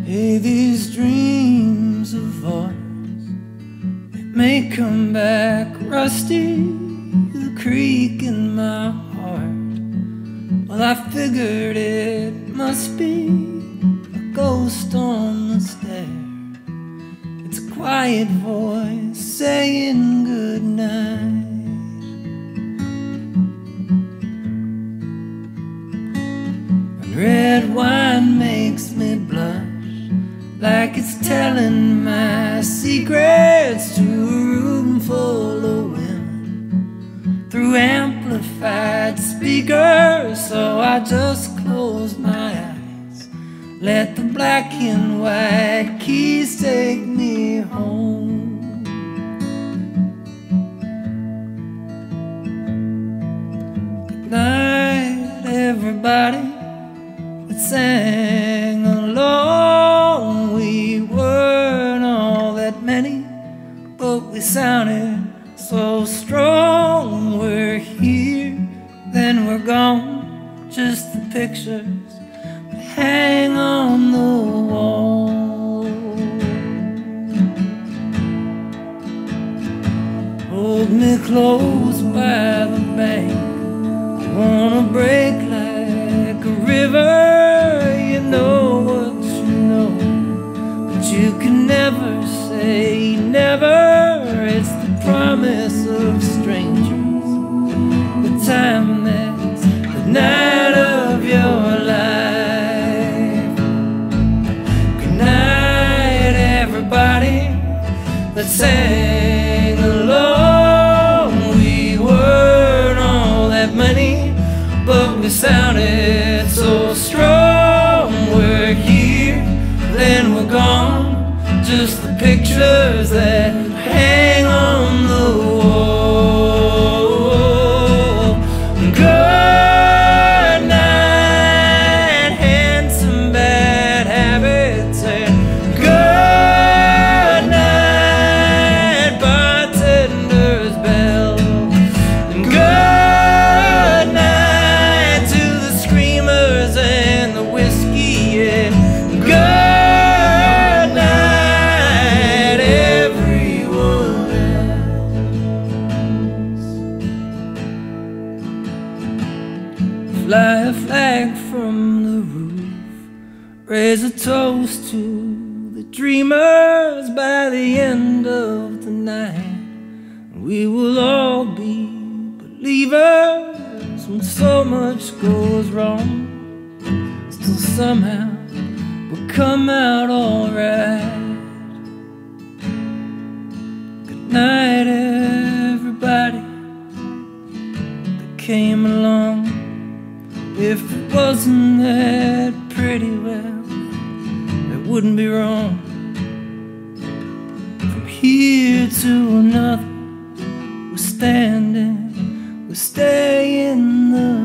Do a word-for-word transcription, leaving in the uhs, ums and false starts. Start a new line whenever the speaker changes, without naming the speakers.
Hey, these dreams of ours, it may come back rusty, the creak in my heart. Well, I figured it must be a ghost on the stair. It's a quiet voice saying goodnight. And red wine makes me blush, like it's telling my secrets to a room full of women through amplified speakers. So I just close my eyes, let the black and white keys take me home. Good night, everybody that sang along. We weren't all that many, but we sounded so strong. We're here, then we're gone, just the pictures that hang on the wall. Hold me close by the bank, I wanna break like a river. You know what you know, but you can never say never. It's the promise of strangers, the time that's the night of your life. Good night, everybody that sang along. We weren't all that many, but we sounded so strong. We're here, then we're gone, just the pictures that hang on the wall. Good night, handsome bad habits, and good night, bartender's bell, and good night to the screamers and the whiskey, and good night, everyone else. Fly a flag from the roof, raise a toast to the dreamers. By the end of the night, we will all be believers. When so much goes wrong, still somehow we'll come out alright. Good night, everybody that came along. If it wasn't that pretty, well, it wouldn't be wrong. From here to another, we're standing, we're staying the